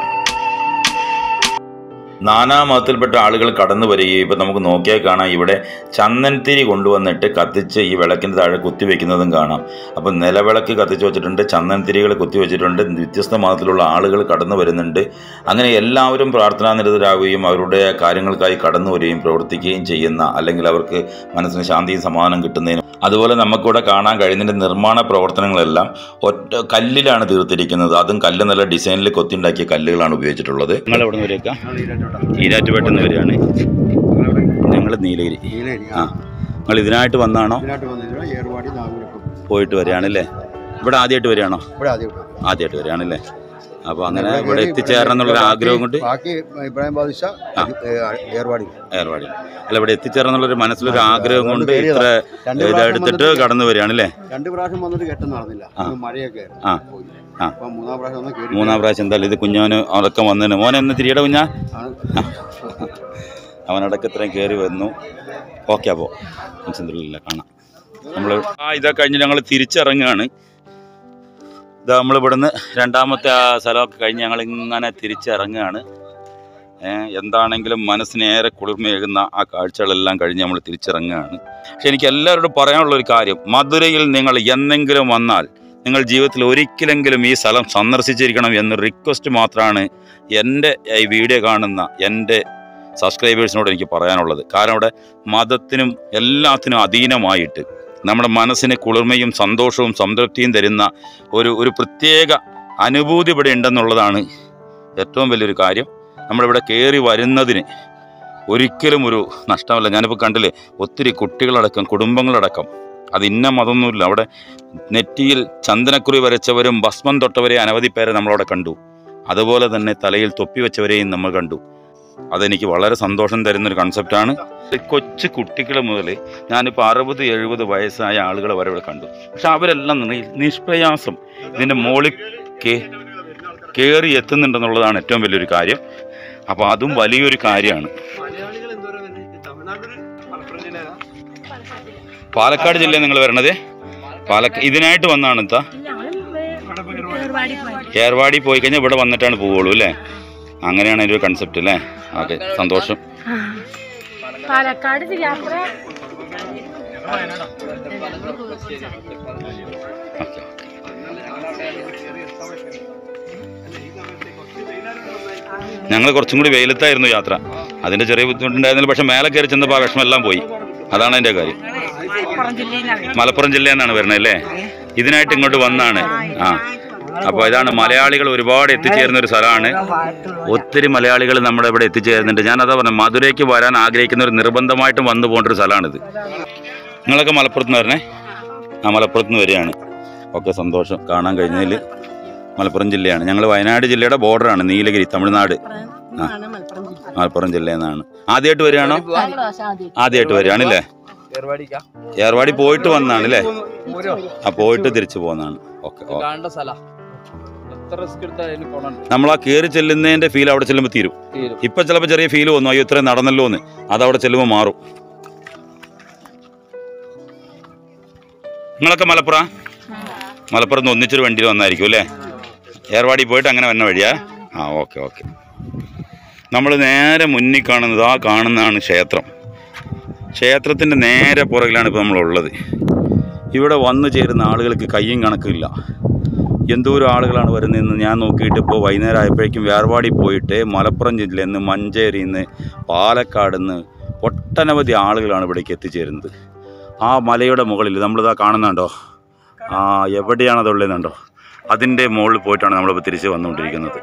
നാനാ മതത്തിൽപ്പെട്ട ആളുകൾ കടന്നു വരികയും ഇപ്പം നമുക്ക് നോക്കിയാൽ കാണാം, ഇവിടെ ചന്ദനത്തിരി കൊണ്ടുവന്നിട്ട് കത്തിച്ച് ഈ വിളക്കിൻ്റെ താഴെ കുത്തിവെക്കുന്നതും കാണാം. അപ്പം നിലവിളക്ക് കത്തിച്ച് വെച്ചിട്ടുണ്ട്, ചന്ദനത്തിരികൾ കുത്തിവെച്ചിട്ടുണ്ട്, വ്യത്യസ്ത മതത്തിലുള്ള ആളുകൾ കടന്നു വരുന്നുണ്ട്. അങ്ങനെ എല്ലാവരും പ്രാർത്ഥനാനിരതരാകുകയും അവരുടെ കാര്യങ്ങൾക്കായി കടന്നു വരികയും പ്രവർത്തിക്കുകയും ചെയ്യുന്ന, അല്ലെങ്കിൽ അവർക്ക് മനസ്സിന് ശാന്തിയും സമാധാനം കിട്ടുന്നതിനും. അതുപോലെ നമുക്കിവിടെ കാണാൻ കഴിയുന്നതിൻ്റെ നിർമ്മാണ പ്രവർത്തനങ്ങളെല്ലാം ഒറ്റ കല്ലിലാണ് തീർത്തിരിക്കുന്നത്. അതും കല്ല് നല്ല ഡിസൈനിൽ കൊത്തിണ്ടാക്കിയ കല്ലുകളാണ് ഉപയോഗിച്ചിട്ടുള്ളത്. നിങ്ങൾ എവിടെ നിന്ന് വരിക? ഈരാറ്റുപേട്ടയിൽ നിന്ന് വരികയാണ്. ഞങ്ങൾ നീലഗിരി. ആ, നിങ്ങൾ ഇതിനായിട്ട് വന്നാണോ? പോയിട്ട് വരികയാണല്ലേ? ഇവിടെ ആദ്യമായിട്ട് വരികയാണോ? ആദ്യമായിട്ട് വരികയാണല്ലേ? അപ്പോൾ അങ്ങനെ ഇവിടെ എത്തിച്ചേരണം എന്നുള്ളൊരു ആഗ്രഹം കൊണ്ട് ഏർവാടി അല്ല, ഇവിടെ എത്തിച്ചേരണം എന്നുള്ളൊരു മനസ്സിലൊരു ആഗ്രഹം കൊണ്ട് ഇത്ര ഇതെടുത്തിട്ട് കടന്നു വരികയാണല്ലേ? 2 പ്രാവശ്യം വന്നിട്ട് കെട്ടം നടന്നില്ല, മഴയൊക്കെ. ആ, മൂന്നാം പ്രാവശ്യം എന്തായാലും ഇത് കുഞ്ഞോന് അടക്കം വന്നതിന്. മോനെ ഒന്ന് തിരിയുടെ കുഞ്ഞാ, അവനടക്കം ഇത്രയും കയറി വന്നു. ഓക്കെ, അപ്പോൾ മനസ്സിലില്ല കാണാം. നമ്മൾ ഇതൊക്കെ കഴിഞ്ഞ് ഞങ്ങൾ തിരിച്ചിറങ്ങുകയാണ്. ഇതാ നമ്മളിവിടുന്ന് രണ്ടാമത്തെ ആ സ്ഥലമൊക്കെ കഴിഞ്ഞ് ഞങ്ങളിങ്ങനെ തിരിച്ചിറങ്ങുകയാണ്. എന്താണെങ്കിലും മനസ്സിനേറെ കുളിർമയേകുന്ന ആ കാഴ്ചകളെല്ലാം കഴിഞ്ഞ് നമ്മൾ തിരിച്ചിറങ്ങുകയാണ്. പക്ഷെ എനിക്ക് എല്ലാവരോടും പറയാനുള്ളൊരു കാര്യം, മധുരയിൽ നിങ്ങൾ എന്നെങ്കിലും വന്നാൽ നിങ്ങൾ ജീവിതത്തിൽ ഒരിക്കലെങ്കിലും ഈ സ്ഥലം സന്ദർശിച്ചിരിക്കണം എന്നൊരു റിക്വസ്റ്റ് മാത്രമാണ് എൻ്റെ ഈ വീഡിയോ കാണുന്ന എൻ്റെ സബ്സ്ക്രൈബേഴ്സിനോട് എനിക്ക് പറയാനുള്ളത്. കാരണം ഇവിടെ മതത്തിനും എല്ലാത്തിനും അധീനമായിട്ട് നമ്മുടെ മനസ്സിന് കുളിർമയും സന്തോഷവും സംതൃപ്തിയും തരുന്ന ഒരു പ്രത്യേക അനുഭൂതി ഇവിടെ ഉണ്ടെന്നുള്ളതാണ് ഏറ്റവും വലിയൊരു കാര്യം. നമ്മളിവിടെ കയറി വരുന്നതിന് ഒരിക്കലും ഒരു നഷ്ടമല്ല. ഞാനിപ്പോൾ കണ്ടില്ലേ, ഒത്തിരി കുട്ടികളടക്കം കുടുംബങ്ങളടക്കം, അത് ഇന്ന മതമൊന്നുമില്ല. അവിടെ നെറ്റിയിൽ ചന്ദനക്കുറി വരച്ചവരും ഭസ്മം തൊട്ടവരെ അനവധി പേരെ നമ്മളവിടെ കണ്ടു. അതുപോലെ തന്നെ തലയിൽ തൊപ്പി വെച്ചവരെയും നമ്മൾ കണ്ടു. അതെനിക്ക് വളരെ സന്തോഷം തരുന്നൊരു കൺസെപ്റ്റാണ്. കൊച്ചു കുട്ടികൾ മുതൽ ഞാനിപ്പോൾ 60-70 വയസ്സായ ആളുകളെ വരെ ഇവിടെ കണ്ടു. പക്ഷെ അവരെല്ലാം നിഷ്പ്രയാസം ഇതിൻ്റെ മുകളിൽ കയറി എത്തുന്നുണ്ടെന്നുള്ളതാണ് ഏറ്റവും വലിയൊരു കാര്യം. അപ്പോൾ അതും വലിയൊരു കാര്യമാണ്. പാലക്കാട് ജില്ലയിൽ നിങ്ങൾ വരണത്? ഇതിനായിട്ട് വന്നാണ് എന്താ? ഏർവാടി പോയി കഴിഞ്ഞാൽ ഇവിടെ വന്നിട്ടാണ് പോവുള്ളൂ അല്ലേ? അങ്ങനെയാണ് അതിൻ്റെ ഒരു കൺസെപ്റ്റ് അല്ലേ? ഓക്കെ, സന്തോഷം. പാലക്കാട് യാത്ര ഞങ്ങൾ കുറച്ചും കൂടി വെയിലത്തായിരുന്നു യാത്ര. അതിൻ്റെ ചെറിയ ബുദ്ധിമുട്ടുണ്ടായിരുന്നില്ല. പക്ഷെ മേലെ കയറി ചെന്നപ്പോൾ ആ വിഷമെല്ലാം പോയി. അതാണ് അതിൻ്റെ കാര്യം. മലപ്പുറം ജില്ലയിൽ നിന്നാണ് വരുന്നത് അല്ലേ? ഇതിനായിട്ട് ഇങ്ങോട്ട് വന്നാണ്. ആ, അപ്പോൾ ഇതാണ് മലയാളികൾ ഒരുപാട് എത്തിച്ചേരുന്ന ഒരു സ്ഥലമാണ്. ഒത്തിരി മലയാളികൾ നമ്മുടെ ഇവിടെ എത്തിച്ചേരുന്നുണ്ട്. ഞാനതാ പറഞ്ഞത്, മധുരയ്ക്ക് വരാൻ ആഗ്രഹിക്കുന്നവർ നിർബന്ധമായിട്ടും വന്നു പോകേണ്ട ഒരു സ്ഥലമാണിത്. നിങ്ങളൊക്കെ മലപ്പുറത്ത് നിന്ന് വരണേ? ആ, മലപ്പുറത്ത് നിന്ന് വരികയാണ്. ഓക്കെ, സന്തോഷം കാണാൻ കഴിഞ്ഞതിൽ. മലപ്പുറം ജില്ലയാണ്. ഞങ്ങൾ വയനാട് ജില്ലയുടെ ബോർഡറാണ്, നീലഗിരി, തമിഴ്നാട്. ആ, മലപ്പുറം ജില്ലയിൽ നിന്നാണ്. ആദ്യമായിട്ട് വരികയാണോ? ആദ്യമായിട്ട് വരികയാണല്ലേ? ഏർവാടി പോയിട്ട് വന്നാണ് അല്ലേ? ആ, പോയിട്ട് തിരിച്ചു പോകുന്നതാണ്. ഓക്കെ, നമ്മളാ കയറി ചെല്ലുന്നതിന്റെ ഫീൽ അവിടെ ചെല്ലുമ്പോൾ തീരും. ഇപ്പൊ ചിലപ്പോൾ ചെറിയ ഫീൽ വന്നു, അയ്യോ ഇത്രയും നടന്നല്ലോ എന്ന്. അതവിടെ ചെല്ലുമ്പോൾ മാറും. നിങ്ങളൊക്കെ മലപ്പുറത്ത് നിന്ന് ഒന്നിച്ചൊരു വണ്ടിയിൽ വന്നായിരിക്കും അല്ലേ? ഏർവാടി പോയിട്ട് അങ്ങനെ വന്ന വഴിയാ? ആ, ഓക്കെ ഓക്കെ. നമ്മൾ നേരെ മുന്നിൽ കാണുന്നത് ആ കാണുന്നതാണ് ക്ഷേത്രം. ക്ഷേത്രത്തിൻ്റെ നേരെ പുറകിലാണ് ഇപ്പോൾ നമ്മളുള്ളത്. ഇവിടെ വന്നു ചേരുന്ന ആളുകൾക്ക് കയ്യും കണക്കില്ല. എന്തോരം ആളുകളാണ് വരുന്നതെന്ന് ഞാൻ നോക്കിയിട്ട് ഇപ്പോൾ വൈകുന്നേരം ആയപ്പോഴേക്കും ഏർവാടി പോയിട്ട് മലപ്പുറം ജില്ലയിൽ നിന്ന്, മഞ്ചേരിയിൽ നിന്ന്, പാലക്കാട് നിന്ന് ഒട്ടനവധി ആളുകളാണ് ഇവിടേക്ക് എത്തിച്ചേരുന്നത്. ആ മലയുടെ മുകളിൽ നമ്മളിതാ കാണുന്നുണ്ടോ? ആ, എവിടെയാണത് ഉള്ളതെന്നുണ്ടോ? അതിൻ്റെ മുകളിൽ പോയിട്ടാണ് നമ്മളിപ്പോൾ തിരിച്ച് വന്നുകൊണ്ടിരിക്കുന്നത്.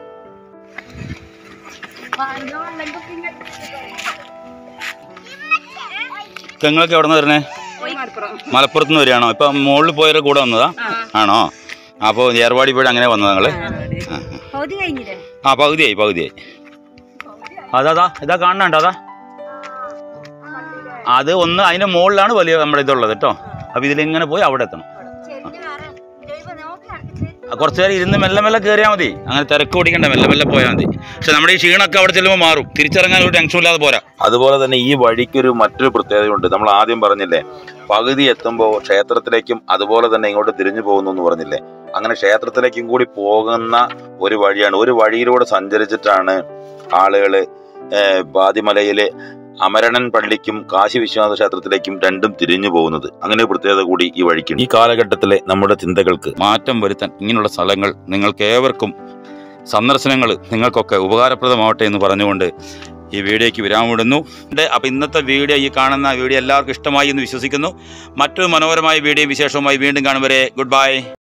നിങ്ങൾക്ക് എവിടെ നിന്ന് വരണേ? മലപ്പുറത്ത് നിന്ന് വരികയാണോ? ഇപ്പം മുകളിൽ പോയവരെ കൂടെ വന്നതാ ആണോ? അപ്പോൾ ഏർവാടി പോയിട്ട് അങ്ങനെ വന്നതാ നിങ്ങൾ? ആ, പകുതിയായി. അതാ ഇതാ കാണണുണ്ടോ? അത് ഒന്ന് അതിൻ്റെ മുകളിലാണ് വലിയ നമ്മുടെ ഇതുള്ളത് കേട്ടോ. അപ്പോൾ ഇതിലിങ്ങനെ പോയി അവിടെ എത്തണം. കുറച്ച് നേരം ഇരുന്ന് മെല്ലെ മെല്ലെ കയറിയാൽ മതി. അങ്ങനെ തിരക്ക് ഓടിക്കണ്ട, മെല്ലെ മെല്ലെ പോയാൽ മതി. പക്ഷെ നമ്മുടെ ഈ ക്ഷീണമൊക്കെ അവിടെ ചെല്ലുമ്പോൾ മാറും. തിരിച്ചിറങ്ങാൻ ഒരു ടെൻഷൻ ഇല്ലാതെ പോരാ. അതുപോലെ തന്നെ ഈ വഴിക്കൊരു മറ്റൊരു പ്രത്യേകതയുണ്ട്. നമ്മൾ ആദ്യം പറഞ്ഞില്ലേ, പകുതി എത്തുമ്പോൾ ക്ഷേത്രത്തിലേക്കും അതുപോലെ തന്നെ ഇങ്ങോട്ട് തിരിഞ്ഞു പോകുന്നു എന്ന് പറഞ്ഞില്ലേ? അങ്ങനെ ക്ഷേത്രത്തിലേക്കും കൂടി പോകുന്ന ഒരു വഴിയാണ്. ഒരു വഴിയിലൂടെ സഞ്ചരിച്ചിട്ടാണ് ആളുകൾ ബാദിമലയിലെ അമരണൻ പള്ളിക്കും കാശി വിശ്വനാഥ ക്ഷേത്രത്തിലേക്കും രണ്ടും തിരിഞ്ഞു പോകുന്നത്. അങ്ങനെ ഒരു പ്രത്യേകത കൂടി ഈ വഴിക്ക്. ഈ കാലഘട്ടത്തിലെ നമ്മുടെ ചിന്തകൾക്ക് മാറ്റം വരുത്താൻ ഇങ്ങനെയുള്ള സ്ഥലങ്ങൾ നിങ്ങൾക്ക് ഏവർക്കും, സന്ദർശനങ്ങൾ നിങ്ങൾക്കൊക്കെ ഉപകാരപ്രദമാവട്ടെ എന്ന് പറഞ്ഞുകൊണ്ട് ഈ വീഡിയോയ്ക്ക് വിരാമമിടുന്നു. അപ്പോൾ ഇന്നത്തെ വീഡിയോ, ഈ കാണുന്ന വീഡിയോ എല്ലാവർക്കും ഇഷ്ടമായി എന്ന് വിശ്വസിക്കുന്നു. മറ്റൊരു മനോഹരമായ വീഡിയോ വിശേഷവുമായി വീണ്ടും കാണും വരെ ഗുഡ് ബൈ.